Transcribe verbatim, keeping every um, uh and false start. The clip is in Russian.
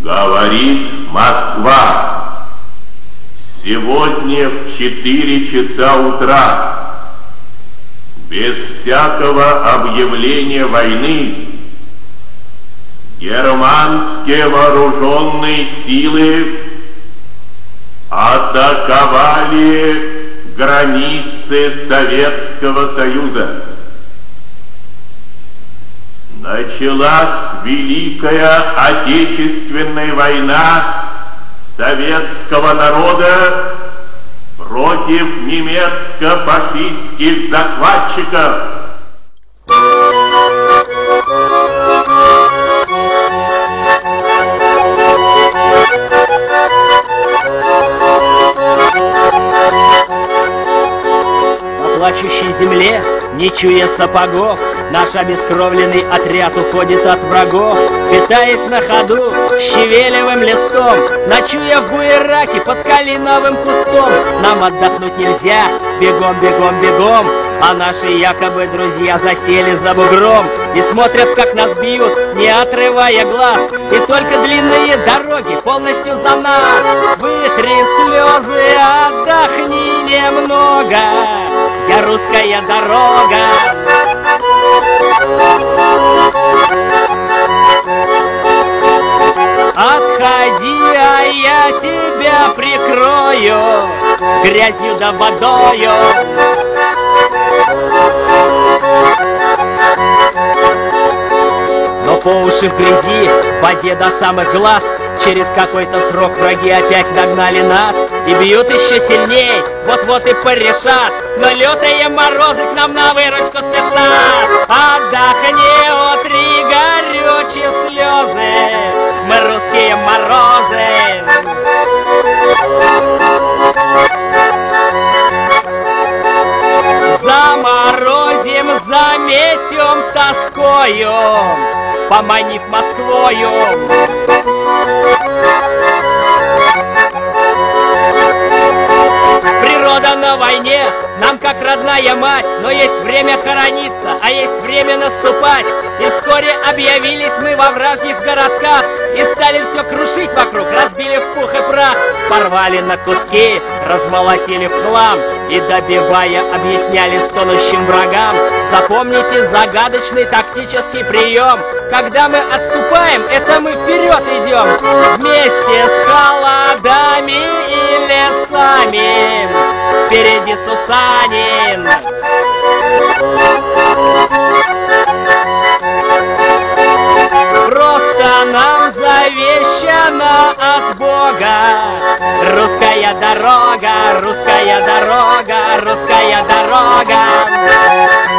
Говорит Москва. Сегодня в четыре часа утра, без всякого объявления войны, германские вооруженные силы атаковали границы Советского Союза. Началась Великая Отечественная война советского народа против немецко-фашистских захватчиков. По плачущей земле, не чуя сапогов, наш обескровленный отряд уходит от врагов, питаясь на ходу щавелевым листом, ночуя в буераке под калиновым кустом. Нам отдохнуть нельзя, бегом, бегом, бегом, а наши якобы друзья засели за бугром и смотрят, как нас бьют, не отрывая глаз, и только длинные дороги полностью за нас. Вытри слезы, отдохни немного, я русская дорога. Отходи, а я тебя прикрою грязью да водою. Но по уши в грязи, в воде до самых глаз, через какой-то срок враги опять догнали нас и бьют еще сильней, вот-вот и порешат, но лютые морозы к нам на выручку спешат. Отдохни, утри горючие слезы, мы русские морозы. Заморозим, заметем тоскою, поманив Москвою. Природа на войне нам как родная мать, но есть время хорониться, а есть время наступать. И вскоре объявились мы во вражьих городках и стали все крушить вокруг, разбили в пух и прах, порвали на куски, размолотили в хлам и, добивая, объясняли стонущим врагам: запомните загадочный тактический прием. Когда мы отступаем, это мы вперед идем, вместе с холодами и лесами, впереди Сусанин. Просто нам завещана от Бога русская дорога, русская дорога, русская дорога.